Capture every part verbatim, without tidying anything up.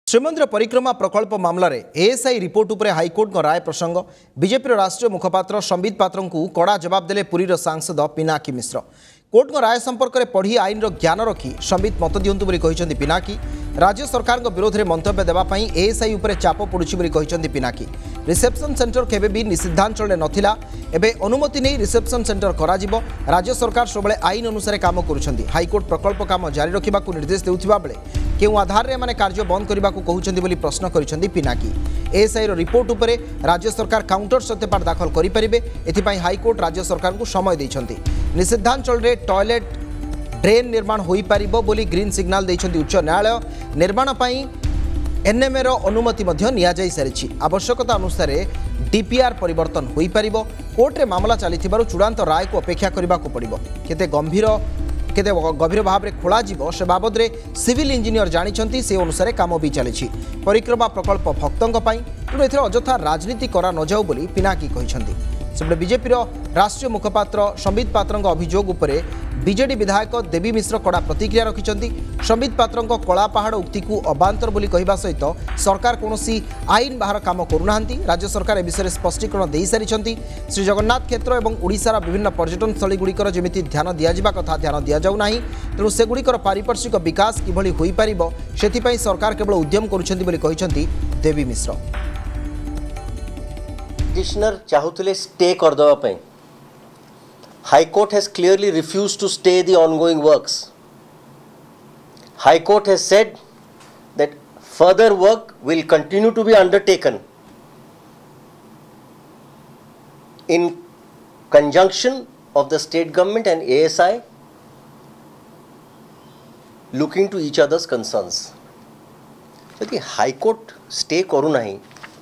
श्रीमंदिर परिक्रमा प्रकल्प मामलें एएसआई रिपोर्ट उपरे हाईकोर्ट राय प्रसंग बीजेपी राष्ट्रीय मुखपात्र संबित पात्र को कड़ा जवाब देले पुरीर सांसद पिनाकी मिश्र। कोर्ट राय संपर्क में पढ़ी आईन ज्ञान रखी संबित मत दिंतु पिनाकी। राज्य सरकार विरोध में मंतव्य देवाई एएसआई उपरे चाप पड़ुछि पिनाकी। रिसेप्शन सेंटर केबे भी निषिद्धांचल नथिला, एबे अनुमति नहीं रिसेप्शन सेंटर कराजिबो। राज्य सरकार सबले आईन अनुसार काम करुछंती। हाईकोर्ट प्रकल्प काम जारी रखा निर्देश देउथिबा बेले केउ आधार रे माने कार्य बंद करने को कहउछंती बोली प्रश्न करिसेंती पिनाकी। एएसआई रो रिपोर्ट उपरे राज्य सरकार काउंटर सत्यापाठ दाखल करि परिबे, एथिपाई हाईकोर्ट राज्य सरकार को समय दैछंती। निषिद्धांचल रे टॉयलेट ड्रेन निर्माण होई परिबो बोली ग्रीन सिग्नल दैछंती उच्च न्यायालय। निर्माण पई एनएमए रो अनुमति मध्य निया जाई सारिछि। आवश्यकता अनुसार डीपीआर परिवर्तन होई परिबो। कोर्ट रे मामला चलीथिबारु चूड़ांत राय को अपेक्षा करबा को पड़िबो। केते गंभीर केते गभीर भाव में खोल से बाबद में सिविल इंजीनियर जानी से अनुसार काम भी चली। परिक्रमा प्रकल्प भक्तों तेणु ए अजथा राजनीति करा न जाऊ बोली पिनाकी कहते। सेपटे बीजेपी राष्ट्रीय मुखपात्र संबित पात्र अभियोग उपरे बीजेडी विधायक देवी मिश्र कड़ा प्रतिक्रिया रखिंट। संबित पात्र कला पहाड़ उक्ति को अबांतर बोली कहवा सहित सरकार कौन आईन बाहर काम करूना। राज्य सरकार ए विषय स्पष्टीकरण दे सारी। श्री जगन्नाथ क्षेत्र और ओडिशार विभिन्न पर्यटन स्थली गुड़िकर जमी ध्यान दिजा कथा ध्यान दि जाऊना। तेणु सेगुड़िकर पारिपार्श्विक विकास किभली होई पारिबो सेथिपाई सरकार केवल उद्यम करुछंती बोली कहछंती देवी मिश्र। पिटिशनर चाहूले स्टे करदेवा ପାଇଁ High Court has clearly refused to stay the ongoing works. High Court has said that further work will continue to be undertaken in conjunction of the state government and A S I looking to each other's concerns. So the High Court stay करू नहीं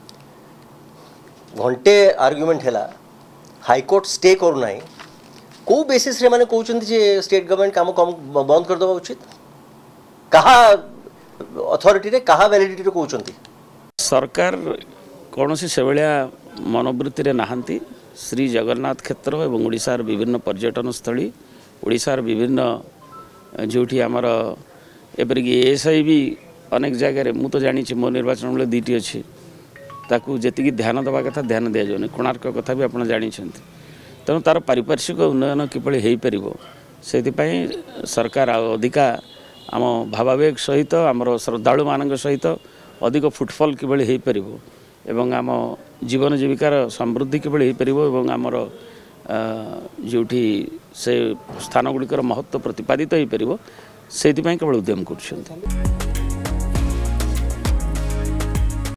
घंटे argument है High Court stay करू नहीं को basis रे माने कहउछंती जे state government काम कम बंद कर दबा उचित कहा अथॉरिटी रे कहा वैलिडिटी रे कहउछंती सरकार कोनोसी सेवलिया मनोवृत्ति रे नाहंती। श्री जगन्नाथ क्षेत्र एवं ओडिशार विभिन्न पर्यटन स्थली ओडिशार विभिन्न जोठी आमर एपरिक एएसआई भी अनेक जगह मु तो जानी मो निर्वाचन बेले दुईटी अच्छी ताकू जेतिकी ध्यान दबा कथा ध्यान दिया जाउनी। कोणार्क कथा भी आपण जानी छंती। तेणु तार पारिपार्श्विक उन्नयन किभली हो पार से सरकार अधिका आम भावावेग सहित आमर श्रद्धालु मान सहित अधिक फुटफल किभली हो पार एवं आम जीवन जीविकार समृद्धि किभली हो पार आमर जोठी से स्थान गुड़िकर महत्व प्रतिपादित हो पार से केवल उद्यम कर।